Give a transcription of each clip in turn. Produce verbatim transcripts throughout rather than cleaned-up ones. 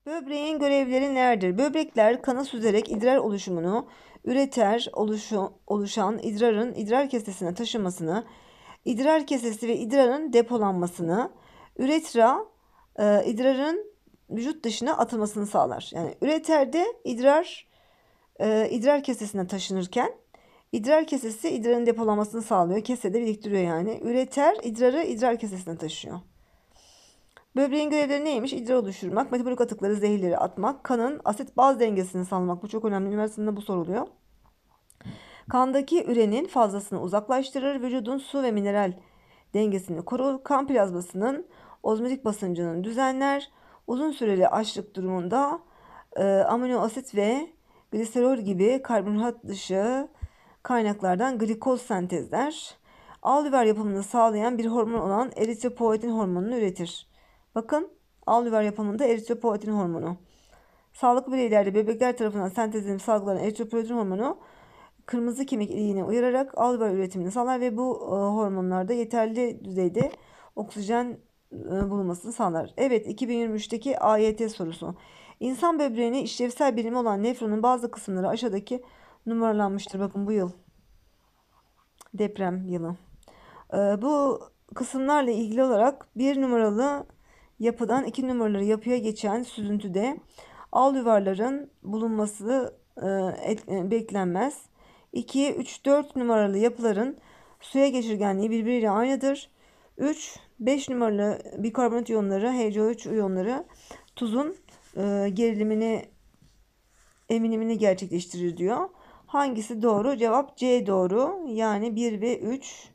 Böbreğin görevleri nelerdir? Böbrekler kanı süzerek idrar oluşumunu, üreter, oluşu, oluşan idrarın idrar kesesine taşınmasını, idrar kesesi ve idrarın depolanmasını, üretra, e, idrarın vücut dışına atılmasını sağlar. Yani üreterde idrar e, idrar kesesine taşınırken idrar kesesi idrarın depolanmasını sağlıyor. Kesede biriktiriyor yani. Üreter idrarı idrar kesesine taşıyor. Böbreğin görevleri neymiş? İdrar oluşturmak, metabolik atıkları, zehirleri atmak, kanın asit baz dengesini sağlamak. Bu çok önemli. Üniversitede bu soruluyor. Kandaki ürenin fazlasını uzaklaştırır. Vücudun su ve mineral dengesini korur. Kan plazmasının ozmotik basıncını düzenler. Uzun süreli açlık durumunda e, amino asit ve gliserol gibi karbonhidrat dışı kaynaklardan glikoz sentezler. Alüvar yapımını sağlayan bir hormon olan eritropoietin hormonunu üretir. Bakın, alüvar yapımında eritropoietin hormonu. Sağlıklı bireylerde bebekler tarafından sentezlenip salgılanan eritropoietin hormonu kırmızı kemik iliğine uyararak alüvar üretimini sağlar ve bu e, hormonlarda yeterli düzeyde oksijen e, bulunmasını sağlar. Evet, iki bin yirmi üçteki A Y T sorusu. İnsan böbreğine işlevsel birimi olan nefronun bazı kısımları aşağıdaki numaralanmıştır. Bakın, bu yıl deprem yılı. E, bu kısımlarla ilgili olarak bir numaralı yapıdan iki numaralı yapıya geçen süzüntüde alüvarların bulunması e, et, e, beklenmez. iki, üç, dört numaralı yapıların suya geçirgenliği birbiriyle aynıdır. üç, beş numaralı bikarbonat iyonları, H C O üç iyonları tuzun e, gerilimini, eminimini gerçekleştirir diyor. Hangisi doğru? Cevap C doğru. Yani bir ve üç.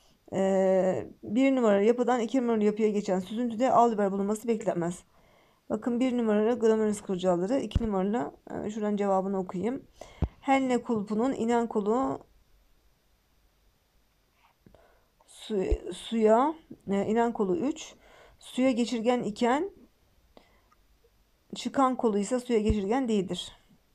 Ee, bir numaralı yapıdan iki numaralı yapıya geçen süzüntüde alüvar bulunması beklenmez. Bakın, bir numaralı glomerulus kılcalları, iki numaralı e, şuradan cevabını okuyayım. Henle kulpunun inen kolu su, suya e, inen kolu üç, suya geçirgen iken çıkan kolu ise suya geçirgen değildir.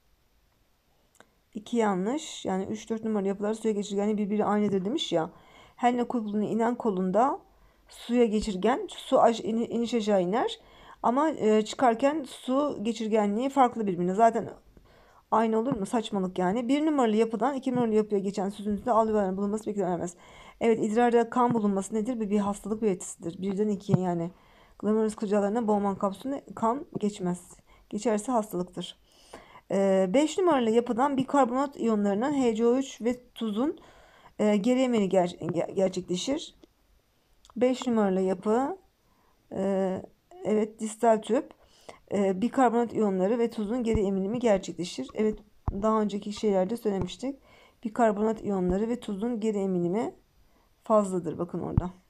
iki yanlış. Yani üç dört numaralı yapılar suya geçirgenliği birbiri aynıdır demiş ya. Henle kulpunun inen kolunda suya geçirgen, su aş, in, iniş aşağı iner. Ama e, çıkarken su geçirgenliği farklı birbirine. Zaten aynı olur mu? Saçmalık yani. Bir numaralı yapıdan iki numaralı yapıya geçen süzüntüde alüvarın bulunması beklenemez. Evet, idrarda kan bulunması nedir? Bir, bir hastalık belirtisidir. Birden ikiye yani. Glomerulus kılcallarına Bowman kapsülüne kan geçmez. Geçerse hastalıktır. beş numaralı yapıdan bikarbonat iyonlarının H C O üç ve tuzun e, geri emini ger gerçekleşir. beş numaralı yapı e, evet distal tüp e, bikarbonat iyonları ve tuzun geri eminimi gerçekleşir. Evet, daha önceki şeylerde söylemiştik. Bikarbonat iyonları ve tuzun geri eminimi fazladır. Bakın orada.